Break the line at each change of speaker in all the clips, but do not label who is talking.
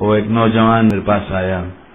وہ ایک نوجوان میرے پاس آیا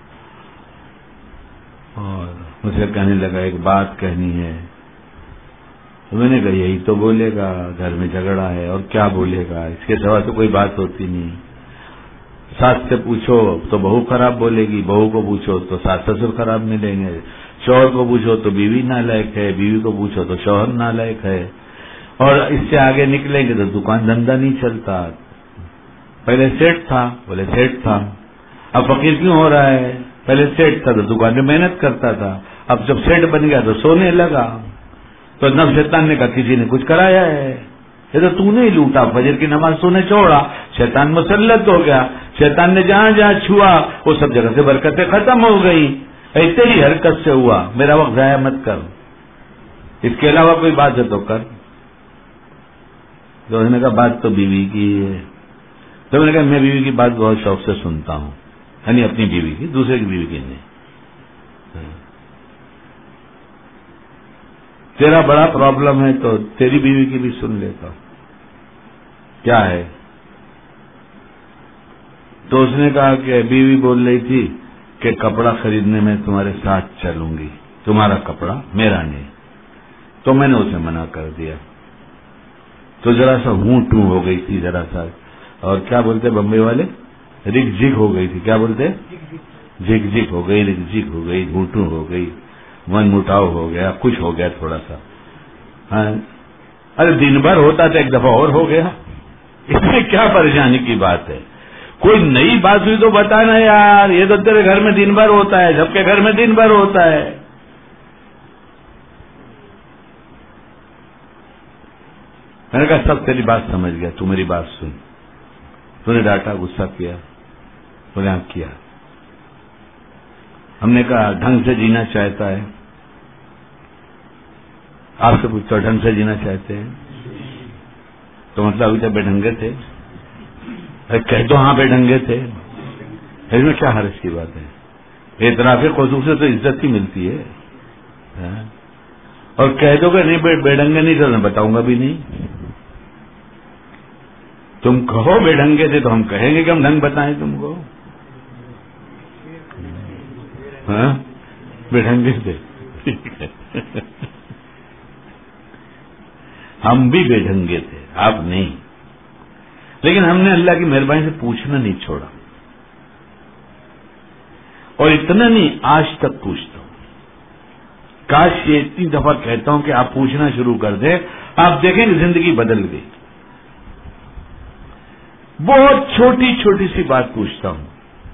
اور مجھے کہنے لگا ایک بات کہنی ہے. تو میں نے کہا یہی تو بولے گا, گھر میں جھگڑا ہے اور کیا بولے گا, اس کے سوا تو کوئی بات ہوتی نہیں. ساس سے پوچھو تو بہو خراب بولے گی, بہو کو پوچھو تو ساس سسر خراب ملیں گے, شوہر کو پوچھو تو بیوی نالائق ہے, بیوی کو پوچھو تو شوہر نالائق ہے, اور اس سے آگے نکلیں گے تو دکان دھندا نہیں چلتا. پہلے سیٹ تھا, بولے سیٹ تھا, اب فقیر کیوں ہو رہا ہے؟ پہلے سیٹ تھا تو دکان میں محنت کرتا تھا, اب جب سیٹ بن گیا تو سونے لگا. تو نب شیطان نے کہا کسی نے کچھ کرایا ہے, یہ تو نے ہی لوٹا, فجر کی نماز تو نے چھوڑا, شیطان مسلط ہو گیا, شیطان نے جہاں جہاں چھوا وہ سب جگہ سے برکتیں ختم ہو گئی. تیری حرکت سے ہوا, میرا وقت ضائع مت کر, اس کے علاوہ کوئی بات ہے تو کر. تو انہوں نے کہا بات تو بیوی کی ہے. تو میں نے کہا میں بیوی کی بات بہت شوق سے سنتا ہوں, یعنی اپنی بیوی کی, دوسرے کی بیوی کی نہیں. تیرا بڑا پرابلم ہے تو تیری بیوی کی بھی سن لیتا ہوں. کیا ہے؟ تو اس نے کہا کہ بیوی بول رہی تھی کہ کپڑا خریدنے میں تمہارے ساتھ چلوں گی, تمہارا کپڑا میرا نہیں. تو میں نے اسے منع کر دیا. تو ذرا سا ہوں ٹوں ہو گئی تھی, ذرا سا, اور کیا بولتے بمبئی والے, رگ جگ ہو گئی تھی. کیا بولتے؟ جگ جگ ہو گئی, رگ جگ ہو گئی, ہوں ٹوں ہو گئی, من مٹاؤ ہو گیا, کچھ ہو گیا تھوڑا سا. ارے دن بھر ہوتا تھا, ایک دفعہ اور ہو گیا, اس میں کیا پریشانی کی بات ہے؟ کوئی نئی بات ہوئی تو بتانا یار, یہ تو تیرے گھر میں دن بھر ہوتا ہے, سب کے گھر میں دن بھر ہوتا ہے. میں نے کہا سب تیری بات سمجھ گیا, تو میری بات سن. تو نے ڈانٹا, غصہ کیا, بولے ہاں کیا. ہم نے کہا ڈھنگ سے جینا چاہتا ہے. آپ سے پوچھتا ڈھنگ سے جینا چاہتے ہیں تو مطلب ابھی تک بے ڈھنگے تھے. کہہ دو ہاں بے ڈھنگے تھے, اس میں کیا حرج کی بات ہے؟ اعتراف قصور سے تو عزت ہی ملتی ہے. اور کہہ دو کہ نہیں بے ڈھنگے نہیں تو میں بتاؤں گا بھی نہیں. تم کہو بے ڈھنگے تھے تو ہم کہیں گے کہ ہم ڈھنگ بتائیں تم کو. ہاں بے ڈھنگے تھے, ہم بھی بے ڈھنگے تھے, آپ نہیں. لیکن ہم نے اللہ کی مہربانی سے پوچھنا نہیں چھوڑا, اور اتنا نہیں آج تک پوچھتا ہوں. کاش یہ اتنی دفعہ کہتا ہوں کہ آپ پوچھنا شروع کر دیں, آپ دیکھیں کہ زندگی بدل گئی. بہت چھوٹی چھوٹی سی بات پوچھتا ہوں.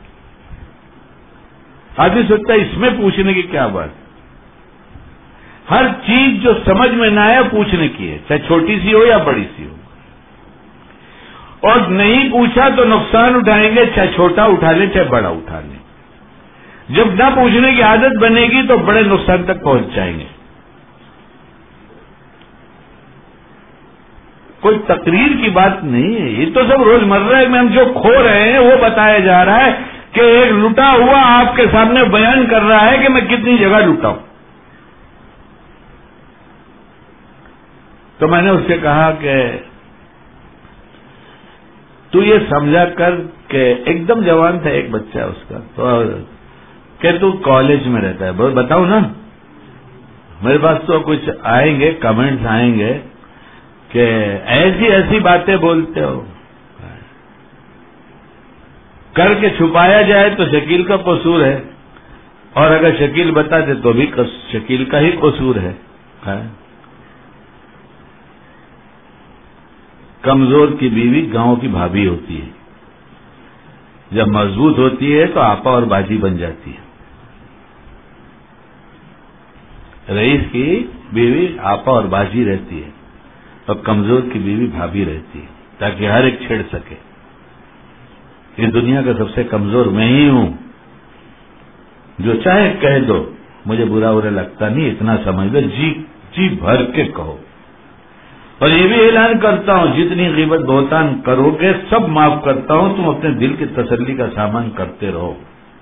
آدمی سوچتا ہے اس میں پوچھنے کی کیا بات. ہر چیز جو سمجھ میں نہ آئے پوچھنے کی ہے, چاہے چھوٹی سی ہو یا بڑی سی ہو. اور نہیں پوچھا تو نقصان اٹھائیں گے, چاہے چھوٹا اٹھا لیں چاہے بڑا اٹھا لیں. جب نہ پوچھنے کی عادت بنے گی تو بڑے نقصان تک پہنچ جائیں گے. کوئی تقریر کی بات نہیں ہے, یہ تو سب روزمرہ میں ہم جو کھو رہے ہیں وہ بتایا جا رہا ہے کہ ایک لٹا ہوا آپ کے سامنے بیان کر رہا ہے کہ میں کتنی جگہ لٹا ہوں. تو میں نے اس سے کہا کہ تو یہ سمجھا کر کہ ایک دم جوان تھا ایک بچہ اس کا, تو کہ تو کالج میں رہتا ہے, بتاؤ نا. میرے پاس تو کچھ آئیں گے, کمنٹس آئیں گے کہ ایسی ایسی باتیں بولتے ہو, کر کے چھپایا جائے تو شکیل کا قصور ہے, اور اگر شکیل بتا دے تو بھی شکیل کا ہی قصور ہے. کمزور کی بیوی گاؤں کی بھابھی ہوتی ہے, جب مضبوط ہوتی ہے تو آپا اور باجی بن جاتی ہے. رئیس کی بیوی آپا اور باجی رہتی ہے, اور کمزور کی بیوی بھابھی رہتی ہے, تاکہ ہر ایک چھیڑ سکے. اس دنیا کا سب سے کمزور میں ہی ہوں, جو چاہے کہہ دو, مجھے برا لگتا نہیں, اتنا سمجھ لو, جی بھر کے کہو. اور یہ بھی اعلان کرتا ہوں جتنی غیبت بہتان کرو گے سب معاف کرتا ہوں, تم اپنے دل کی تسلی کا سامان کرتے رہو.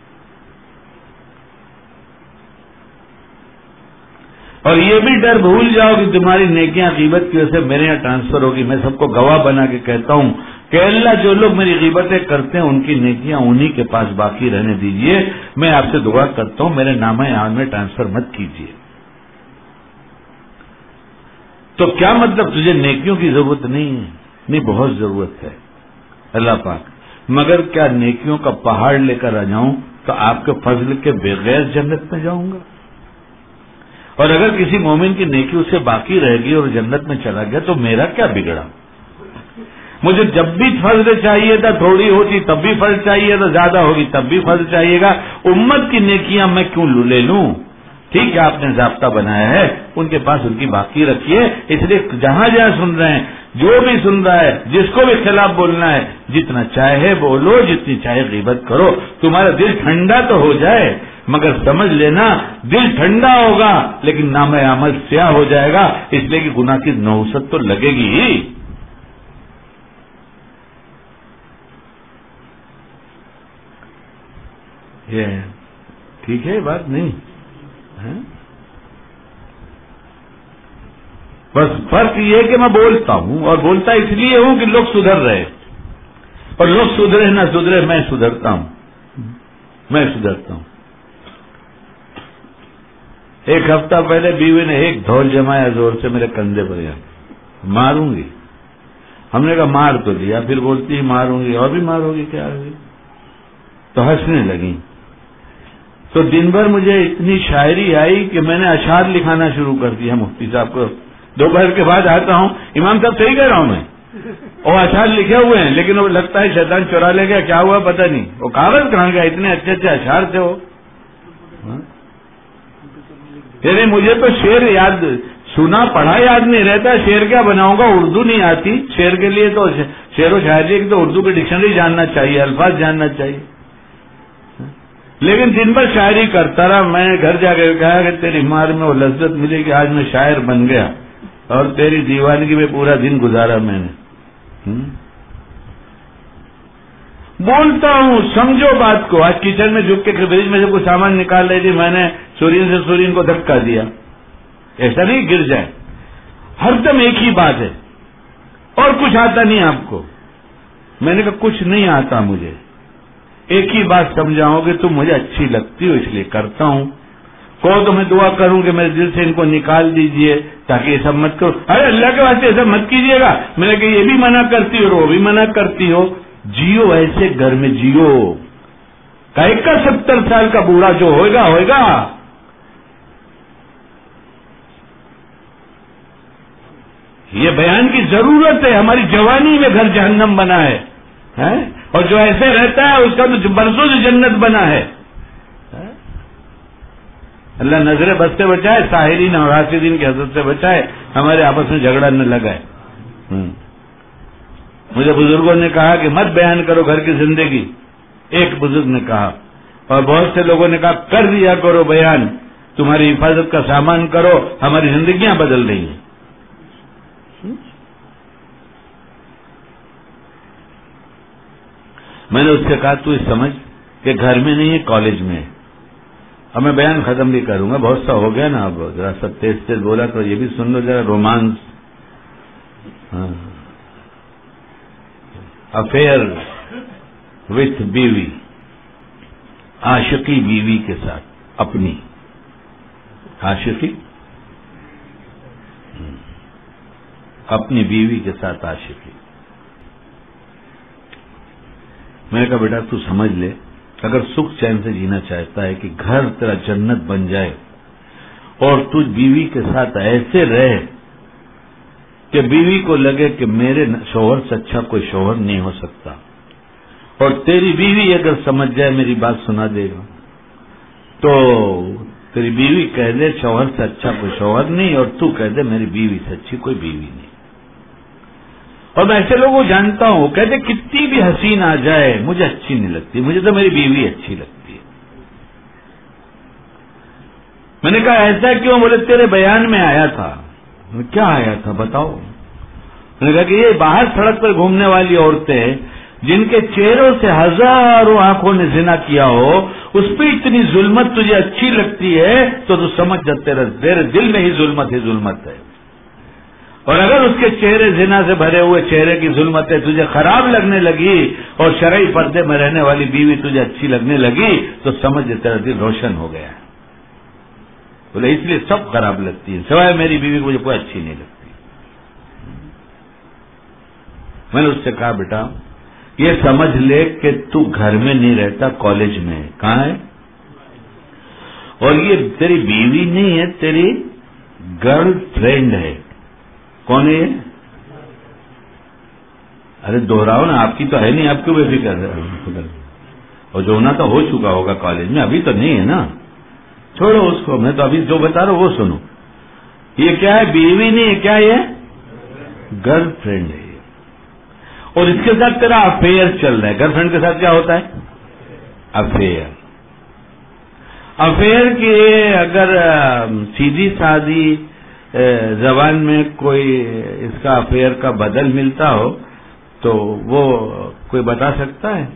اور یہ بھی ڈر بھول جاؤ کہ تمہاری نیکیاں غیبت کی وجہ سے میرے یہاں ٹرانسفر ہوگی. میں سب کو گواہ بنا کے کہتا ہوں کہ اللہ جو لوگ میری غیبتیں کرتے ہیں ان کی نیکیاں انہی کے پاس باقی رہنے دیجئے، میں آپ سے دعا کرتا ہوں میرے نامہ اعمال میں ٹرانسفر مت کیجیے۔ تو کیا مطلب تجھے نیکیوں کی ضرورت نہیں ہے؟ نہیں، بہت ضرورت ہے اللہ پاک، مگر کیا نیکیوں کا پہاڑ لے کر آ جاؤں تو آپ کے فضل کے بغیر جنت میں جاؤں گا؟ اور اگر کسی مومن کی نیکی اسے باقی رہ گئی اور جنت میں چلا گیا تو میرا کیا بگڑا؟ مجھے جب بھی فضل چاہیے تھا تھوڑی ہوتی، تب بھی فضل چاہیے تھا زیادہ ہوگی تب بھی فضل چاہیے گا، امت کی نیکیاں میں کیوں لے لوں؟ ٹھیک ہے، آپ نے ضابطہ بنایا ہے، ان کے پاس ان کی باقی رکھیے۔ اس لیے جہاں جہاں سن رہے ہیں، جو بھی سن رہا ہے، جس کو بھی خلاف بولنا ہے، جتنا چاہے بولو، جتنی چاہے غیبت کرو، تمہارا دل ٹھنڈا تو ہو جائے، مگر سمجھ لینا دل ٹھنڈا ہوگا لیکن نام عمل سیاہ ہو جائے گا، اس لیے کہ گناہ کی نحوست تو لگے گی ہی۔ یہ ٹھیک ہے بات نہیں ہے؟ بس فرق یہ ہے کہ میں بولتا ہوں اور بولتا اس لیے ہوں کہ لوگ سدھر رہے، اور لوگ سدھرے نہ سدھرے میں سدھرتا ہوں، میں سدھرتا ہوں۔ ایک ہفتہ پہلے بیوی نے ایک دھول جمایا زور سے میرے کندھے پر، یہاں ماروں گی، ہم نے کہا مار تو لیا، پھر بولتی ہے ماروں گی، اور بھی مارو گی کیا ہوگی؟ تو ہنسنے لگی۔ تو دن بھر مجھے اتنی شاعری آئی کہ میں نے اشعار لکھانا شروع کر دیا مفتی صاحب کو۔ دوپہر کے بعد آتا ہوں، امام صاحب صحیح کہہ رہا ہوں میں، وہ اشعار لکھے ہوئے ہیں لیکن وہ لگتا ہے شیطان چورا لے گیا، کیا ہوا پتہ نہیں، وہ کاغذ کہاں گیا، اتنے اچھے اچھے اشعار تھے وہ۔ یعنی مجھے تو شعر یاد سنا پڑھا یاد نہیں رہتا، شعر کیا بناؤں گا، اردو نہیں آتی، شعر کے لیے تو شعر و شاعری کی تو اردو کی ڈکشنری جاننا چاہیے، الفاظ جاننا چاہیے، لیکن دن بھر شاعری کرتا رہا۔ میں نے گھر جا کے کہا کہ تیری مار میں وہ لذت ملی کہ آج میں شاعر بن گیا، اور تیری دیوانگی میں پورا دن گزارا میں نے۔ بولتا ہوں، سمجھو بات کو۔ آج کچن میں جھک کے فریج میں سے کوئی سامان نکال رہی تھی، میں نے سورین سے سورین کو دھکا دیا، ایسا نہیں گر جائے، ہر دم ایک ہی بات ہے، اور کچھ آتا نہیں آپ کو۔ میں نے کہا کچھ نہیں آتا مجھے، ایک ہی بات سمجھاؤ کہ تم مجھے اچھی لگتی ہو اس لیے کرتا ہوں، کہو تو میں دعا کروں کہ میرے دل سے ان کو نکال دیجئے تاکہ یہ سب مت کرو۔ ارے اللہ کے واسطے ایسا مت کیجئے گا۔ میں نے کہا یہ بھی منع کرتی ہو اور وہ بھی منع کرتی ہو، جیو ایسے گھر میں جیو، کہے کا 70 سال کا بوڑھا جو ہوئے گا۔ یہ بیان کی ضرورت ہے، ہماری جوانی میں گھر جہنم بنا ہے، اور جو ایسے رہتا ہے اس کا تو برسوں سے جنت بنا ہے۔ اللہ نظر بد سے بچائے، ساحرین اور حاسدین کی حسد سے بچائے، ہمارے آپس میں جھگڑا نہ لگائے۔ مجھے بزرگوں نے کہا کہ مت بیان کرو گھر کی زندگی، ایک بزرگ نے کہا، اور بہت سے لوگوں نے کہا کر دیا کرو بیان، تمہاری حفاظت کا سامان کرو، ہماری زندگیاں بدل رہی ہیں۔ میں نے اس سے کہا تو سمجھ کہ گھر میں نہیں ہے کالج میں۔ اب میں بیان ختم بھی کروں گا، بہت سا ہو گیا نا، اب ذرا سب تیز تیز بولا تو یہ بھی سن لو ذرا، رومانس، افیئر وتھ بیوی، عاشقی بیوی کے ساتھ، اپنی عاشقی، اپنی بیوی کے ساتھ عاشقی۔ میں نے کہا بیٹا تو سمجھ لے، اگر سکھ چین سے جینا چاہتا ہے کہ گھر تیرا جنت بن جائے، اور تجھ بیوی کے ساتھ ایسے رہے کہ بیوی کو لگے کہ میرے شوہر سے اچھا کوئی شوہر نہیں ہو سکتا، اور تیری بیوی اگر سمجھ جائے میری بات سنا دے گا تو تیری بیوی کہہ دے شوہر سے اچھا کوئی شوہر نہیں، اور تو کہہ دے میری بیوی سے اچھی کوئی بیوی نہیں۔ اور میں ایسے لوگوں کو جانتا ہوں، کہتے کتنی بھی حسین آ جائے مجھے اچھی نہیں لگتی، مجھے تو میری بیوی اچھی لگتی ہے۔ میں نے کہا ایسا کیوں؟ بولے تیرے بیان میں آیا تھا۔ کیا آیا تھا بتاؤ؟ میں نے کہا کہ یہ باہر سڑک پر گھومنے والی عورتیں جن کے چہروں سے ہزاروں آنکھوں نے زنا کیا ہو، اس پہ اتنی ظلمت تجھے اچھی لگتی ہے تو سمجھ جا تیرے دل میں ہی ظلمت ہے۔ اور اگر اس کے چہرے زنا سے بھرے ہوئے چہرے کی ظلمتیں تجھے خراب لگنے لگی اور شرعی پردے میں رہنے والی بیوی تجھے اچھی لگنے لگی تو سمجھ تیرا دل روشن ہو گیا. بولے اس لیے سب خراب لگتی ہے سوائے میری بیوی کو مجھے کوئی اچھی نہیں لگتی. میں نے اس سے کہا بیٹا یہ سمجھ لے کہ تو گھر میں نہیں رہتا, کالج میں ہے. کہاں ہے؟ اور یہ تیری بیوی نہیں ہے, تیری گرل فرینڈ ہے. کون ہے یہ؟ ارے دوہراؤ نا, آپ کی تو ہے نہیں, آپ کیوں بے فکر ہے؟ اور جو ہونا تو ہو چکا ہوگا کالج میں, ابھی تو نہیں ہے نا. چھوڑو اس کو, میں تو ابھی جو بتا رہا ہوں وہ سنو. یہ کیا ہے؟ بیوی نہیں ہے, کیا یہ گرل فرینڈ ہے. اور اس کے ساتھ تیرا افیئر چل رہا ہے. گرل فرینڈ کے ساتھ کیا ہوتا ہے؟ افیئر. افیئر کی اگر سیدھی سادھی زبان میں کوئی اس کا افیئر کا بدل ملتا ہو تو وہ کوئی بتا سکتا ہے؟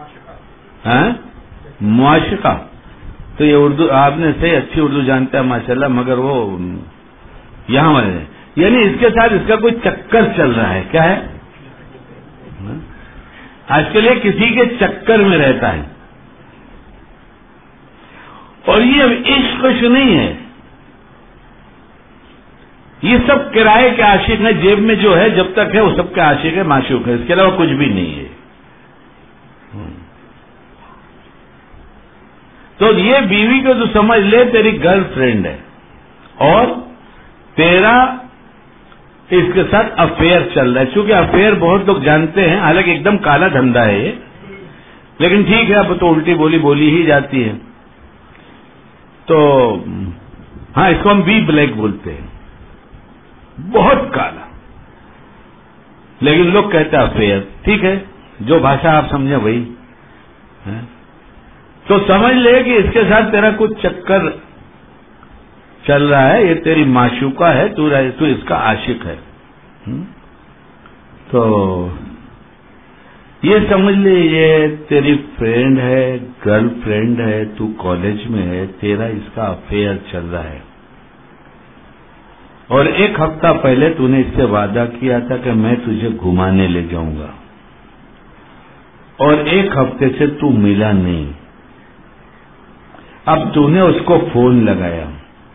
معاشقہ. تو یہ اردو آپ نے صحیح اچھی اردو جانتا ہے ماشاءاللہ, مگر وہ یہاں والے یعنی اس کے ساتھ اس کا کوئی چکر چل رہا ہے. کیا ہے؟ آج کل یہ کسی کے چکر میں رہتا ہے. اور یہ عشق نہیں ہے, یہ سب کرائے کے عاشق ہیں. جیب میں جو ہے جب تک ہے وہ سب کے عاشق ہے, معشوق ہے, اس کے علاوہ کچھ بھی نہیں ہے. تو یہ بیوی کو تو سمجھ لے تیری گرل فرینڈ ہے اور تیرا اس کے ساتھ افیئر چل رہا ہے. چونکہ افیئر بہت لوگ جانتے ہیں, حالانکہ ایک دم کالا دھندا ہے یہ, لیکن ٹھیک ہے اب تو الٹی بولی ہی جاتی ہے. تو ہاں اس کو ہم بی بلیک بولتے ہیں, بہت کالا, لیکن لوگ کہتے ہیں افیئر. ٹھیک ہے, جو بھاشا آپ سمجھیں وہی. تو سمجھ لے کہ اس کے ساتھ تیرا کچھ چکر چل رہا ہے, یہ تیری معشوقہ ہے, تو اس کا عاشق ہے. تو یہ سمجھ لے یہ تیری فرینڈ ہے, گرل فرینڈ ہے, تو کالج میں ہے, تیرا اس کا افیئر چل رہا ہے. اور ایک ہفتہ پہلے تو نے اس سے وعدہ کیا تھا کہ میں تجھے گھمانے لے جاؤں گا, اور ایک ہفتے سے تو ملا نہیں. اب تو نے اس کو فون لگایا.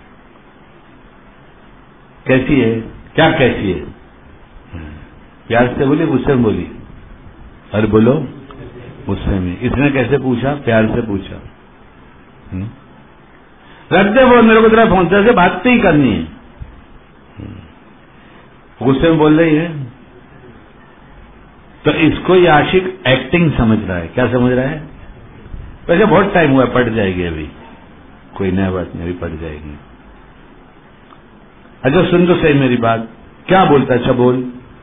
کیسی ہے؟ کیا کیسی ہے؟ پیار سے بولی, غصے میں بولی؟ ارے بولو. غصے میں. اس نے کیسے پوچھا؟ پیار سے پوچھا. رکھ دے وہ, میرے کو تیرا فون سے بات نہیں کرنی ہے. غصے میں بول رہی ہے. تو اس کو یہ عاشق ایکٹنگ سمجھ رہا ہے. کیا سمجھ رہا ہے؟ ویسے بہت ٹائم ہوا ہے, پٹ جائے گی ابھی, کوئی نیا بات نہیں, ابھی پٹ جائے گی. اچھا سن تو صحیح میری بات. کیا بولتا؟ اچھا بول.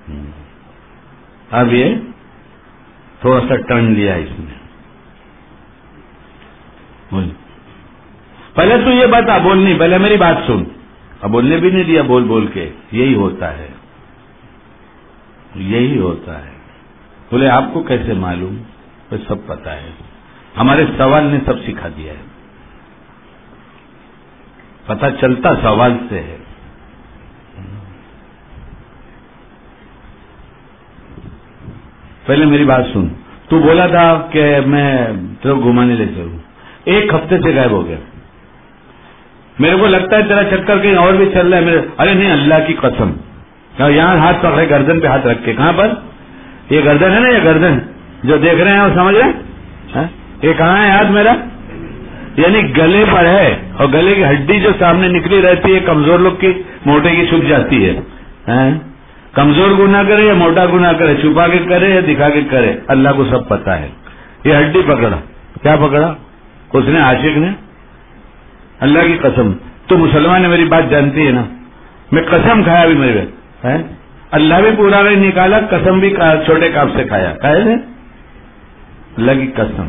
اب یہ تھوڑا سا ٹرن لیا اس نے. بول. پہلے تو یہ بتا, بول نہیں, پہلے میری بات سن. اب بولنے بھی نہیں دیا, بول بول کے. یہی ہوتا ہے, یہی ہوتا ہے. بولے آپ کو کیسے معلوم؟ تو سب پتا ہے, ہمارے سوال نے سب سکھا دیا ہے. پتہ چلتا سوال سے ہے. پہلے میری بات سن. تو بولا تھا کہ میں تیرے کو گھمانے لے چلوں, ایک ہفتے سے غائب ہو گیا. میرے کو لگتا ہے تیرا چکر کہیں اور بھی چل رہا ہے. ارے نہیں, اللہ کی قسم, یہاں ہاتھ پکڑے, گردن پہ ہاتھ رکھ کے. کہاں پر؟ یہ گردن ہے نا, یہ گردن جو دیکھ رہے ہیں وہ سمجھ رہے ہیں؟ یہ کہاں ہے ہاتھ میرا؟ یعنی گلے پر ہے, اور گلے کی ہڈی جو سامنے نکلی رہتی ہے کمزور لوگ کی, موٹے کی چھپ جاتی ہے. کمزور گناہ کرے یا موٹا گناہ کرے, چھپا کے کرے یا دکھا کے کرے, اللہ کو سب پتا ہے. یہ ہڈی پکڑا, کیا پکڑا اس نے, عاشق نے. اللہ کی قسم, تو مسلمان ہے, میری بات جانتی ہے نا, میں قسم کھایا بھی میرے, اللہ بھی پورا نہیں نکالا, قسم بھی چھوٹے کاپ سے کھایا. کھائے نے اللہ کی قسم.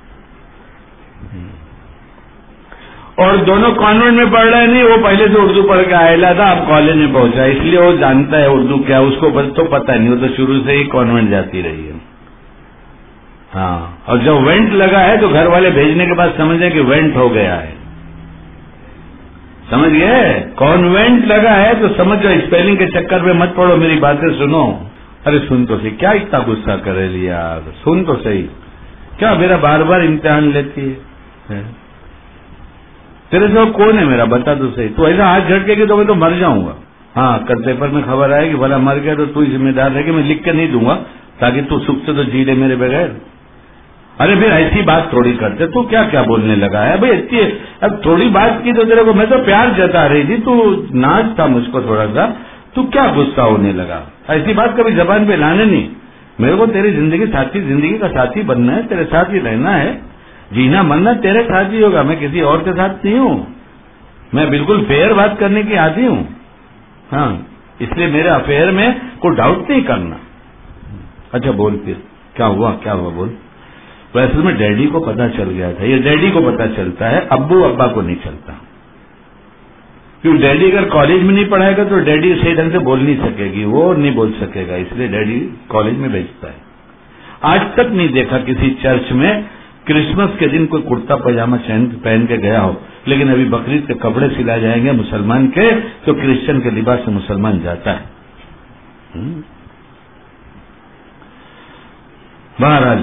اور دونوں کانوینٹ میں پڑھ رہے نہیں, وہ پہلے سے اردو پڑھ کے آئے تھا, اب کالج میں پہنچا, اس لیے وہ جانتا ہے اردو کیا, اس کو تو پتہ نہیں, وہ تو شروع سے ہی کانوینٹ جاتی رہی ہے. ہاں, اور جب وینٹ لگا ہے تو گھر والے بھیجنے کے بعد سمجھیں کہ وینٹ ہو گیا ہے. سمجھ گئے؟ کانوینٹ لگا ہے تو سمجھو، اسپیلنگ کے چکر میں مت پڑو، میری باتیں سنو. ارے سن تو صحیح، کیا اتنا غصہ کرے لیا؟ سن تو صحیح، کیا میرا بار بار امتحان لیتی ہے؟ تیرے سے کون ہے میرا؟ بتا تو صحیح. تو ایسا ہاتھ جھٹکے گی تو میں تو مر جاؤں گا. ہاں کل پیپر میں خبر آئے کہ بھلا مر گیا تو تو ہی ذمہ دار رہے گی. میں لکھ کے نہیں دوں گا تاکہ تو سکھ سے تو جی لے میرے بغیر. ارے پھر ایسی بات تھوڑی کرتے، تو کیا کیا بولنے لگا ہے بھائی؟ اتنی اب تھوڑی بات کی تو تیرے کو، میں تو پیار جتا رہی تھی، تو ناز تھا مجھ کو تھوڑا سا، تو کیا غصہ ہونے لگا؟ ایسی بات کبھی زبان پہ لانے نہیں. میرے کو تیری زندگی ساتھی، زندگی کا ساتھی بننا ہے، تیرے ساتھ ہی رہنا ہے، جینا مرنا تیرے ساتھ ہی ہوگا. میں کسی اور کے ساتھ نہیں ہوں. میں بالکل فیئر بات کرنے کی عادی ہوں. ہاں اس لیے میرے افیئر میں کوئی ڈاؤٹ نہیں کرنا. اچھا بول پھر کیا ہوا؟ کیا ہوا بول. تو اصل میں ڈیڈی کو پتا چل گیا تھا. یہ ڈیڈی کو پتا چلتا ہے، ابو ابا کو نہیں چلتا. کیوں؟ ڈیڈی اگر کالج میں نہیں پڑھائے گا تو ڈیڈی صحیح ڈھنگ سے بول نہیں سکے گی، وہ نہیں بول سکے گا، اس لیے ڈیڈی کالج میں بھیجتا ہے. آج تک نہیں دیکھا کسی چرچ میں کرسمس کے دن کوئی کرتا پاجامہ پہن کے گیا ہو. لیکن ابھی بقرعید کے کپڑے سلا جائیں گے مسلمان کے تو کرسچن کے لباس سے مسلمان جاتا ہے. بہرحال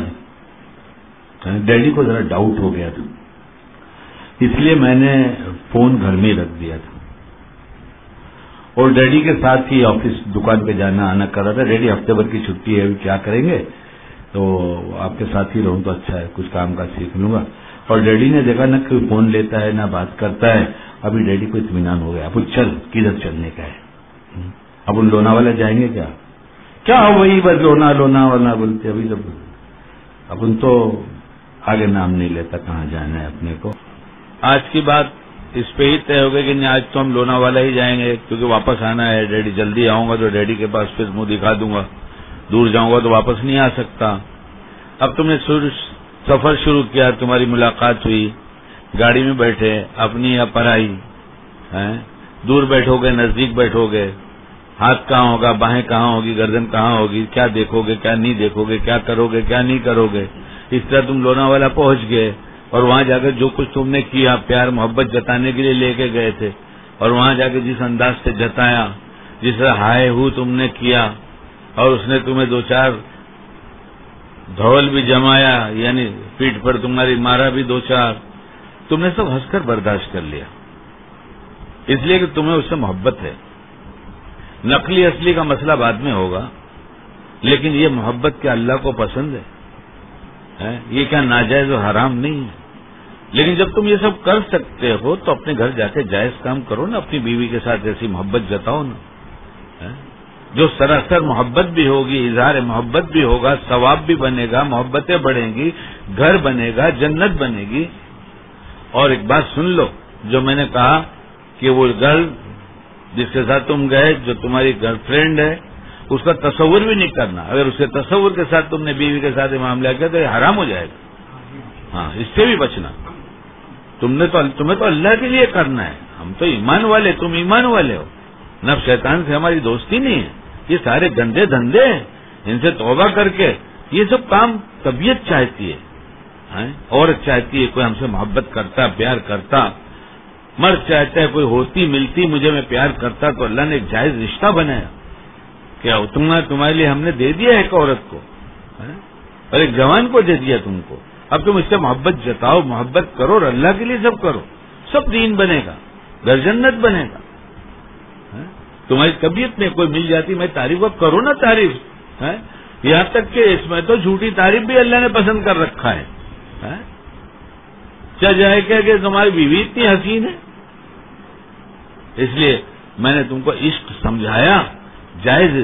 ڈیڈی کو ذرا ڈاؤٹ ہو گیا تھا، اس لیے میں نے فون گھر میں ہی رکھ دیا تھا اور ڈیڈی کے ساتھ ہی آفس دکان پہ جانا آنا کر رہا تھا. ڈیڈی ہفتے بھر کی چھٹی ہے، ابھی کیا کریں گے، تو آپ کے ساتھ ہی رہوں تو اچھا ہے، کچھ کام کا سیکھ لوں گا. اور ڈیڈی نے دیکھا نہ کوئی فون لیتا ہے نہ بات کرتا ہے. ابھی ڈیڈی کو اطمینان ہو گیا. اب چل کدھر چلنے کا ہے؟ اب ان لوناوالا جائیں گے کیا وہی بس لوناوالا بولتے. ابھی تو اب تو آگے نام نہیں لیتا کہاں جانا ہے اپنے کو. آج کی بات اس پہ ہی طے ہو گئی کہ نہیں، آج تو ہم لوناوالا ہی جائیں گے کیونکہ واپس آنا ہے. ڈیڈی جلدی آؤں گا تو ڈیڈی کے پاس پھر منہ دکھا دوں گا، دور جاؤں گا تو واپس نہیں آ سکتا. اب تم نے سفر شروع کیا، تمہاری ملاقات ہوئی، گاڑی میں بیٹھے، اپنی یا پرائی، دور بیٹھو گے نزدیک بیٹھو گے، ہاتھ کہاں ہوگا، باہیں کہاں ہوگی، گردن کہاں ہوگی، کیا دیکھو گے کیا نہیں دیکھو گے، کیا کرو گے کیا نہیں کرو گے. اس طرح تم لوناوالا پہنچ گئے اور وہاں جا کے جو کچھ تم نے کیا، پیار محبت جتانے کے لیے لے کے گئے تھے، اور وہاں جا کے جس انداز سے جتایا، جس طرح ہائے ہو تم نے کیا، اور اس نے تمہیں دو چار دھول بھی جمایا، یعنی پیٹھ پر تمہاری مارا بھی دو چار، تم نے سب ہنس کر برداشت کر لیا، اس لیے کہ تمہیں اس سے محبت ہے. نقلی اصلی کا مسئلہ بعد میں ہوگا، لیکن یہ محبت کیا اللہ کو پسند ہے؟ یہ کیا ناجائز و حرام نہیں ہے؟ لیکن جب تم یہ سب کر سکتے ہو تو اپنے گھر جا کے جائز کام کرو نا، اپنی بیوی کے ساتھ ایسی محبت جتاؤ نا، جو سراسر محبت بھی ہوگی، اظہار محبت بھی ہوگا، ثواب بھی بنے گا، محبتیں بڑھیں گی، گھر بنے گا، جنت بنے گی. اور ایک بات سن لو، جو میں نے کہا کہ وہ گرل جس کے ساتھ تم گئے، جو تمہاری گرل فرینڈ ہے، اس کا تصور بھی نہیں کرنا. اگر اس کے تصور کے ساتھ تم نے بیوی کے ساتھ معاملہ کیا تو یہ حرام ہو جائے گا. ہاں اس سے بھی بچنا. تمہیں تو اللہ کے لیے کرنا ہے. ہم تو ایمان والے، تم ایمان والے ہو. نفس شیطان سے ہماری دوستی نہیں ہے. یہ سارے گندے دھندے ہیں، ان سے توبہ کر کے یہ سب کام طبیعت چاہتی ہے، عورت چاہتی ہے کوئی ہم سے محبت کرتا، پیار کرتا. مرد چاہتا ہے کوئی ہوتی ملتی مجھے میں پیار کرتا. تو اللہ نے ایک جائز رشتہ بنایا. کیا تمہارے لیے ہم نے دے دیا ایک عورت کو اور ایک جوان کو دے دیا تم کو. اب تم اس سے محبت جتاؤ، محبت کرو اور اللہ کے لیے سب کرو. سب دین بنے گا، گھر جنت بنے گا. تمہاری طبیعت میں کوئی مل جاتی، میں تعریف کو کرو نا تعریف. یہاں تک کہ اس میں تو جھوٹی تعریف بھی اللہ نے پسند کر رکھا ہے. چل جائے کہ تمہاری بیوی اتنی حسین ہے، اس لیے میں نے تم کو عشق سمجھایا. جائز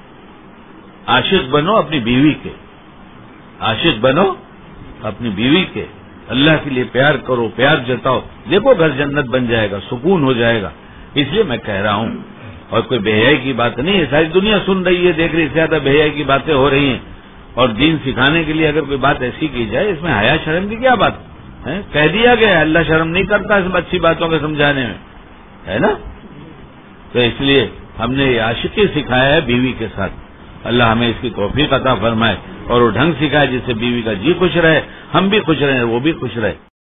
عاشق بنو اپنی بیوی کے، عاشق بنو اپنی بیوی کے. اللہ کے لیے پیار کرو، پیار جتاؤ. دیکھو گھر جنت بن جائے گا، سکون ہو جائے گا. اس لیے میں کہہ رہا ہوں، اور کوئی بے حیائی کی بات نہیں ہے. ساری دنیا سن رہی ہے، دیکھ رہی ہے، زیادہ بے حیائی کی باتیں ہو رہی ہیں. اور دین سکھانے کے لیے اگر کوئی بات ایسی کی جائے، اس میں حیا شرم کی کیا بات ہے؟ کہہ دیا گیا اللہ شرم نہیں کرتا اس اچھی باتوں کے سمجھانے میں، ہے نا. تو اس لیے ہم نے یہ عاشقی سکھایا ہے بیوی کے ساتھ. اللہ ہمیں اس کی توفیق عطا فرمائے اور وہ ڈھنگ سکھائے جس سے بیوی کا جی خوش رہے، ہم بھی خوش رہیں، وہ بھی خوش رہے.